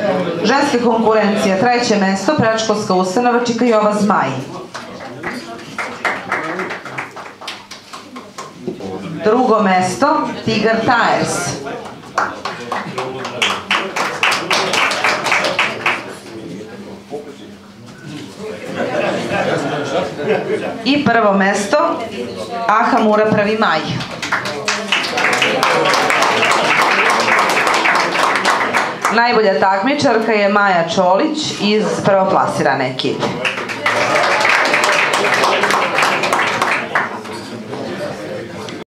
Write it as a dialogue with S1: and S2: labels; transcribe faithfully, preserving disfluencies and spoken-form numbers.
S1: Ženske konkurencije, treće mesto, predškolska ustanova Čika Jova Zmaj. Drugo mesto, Tigar Tires. I prvo mesto, Aha Mura Pravi Maj. Najbolja takmičarka je Maja Čolić iz prvoplasirane ekipe.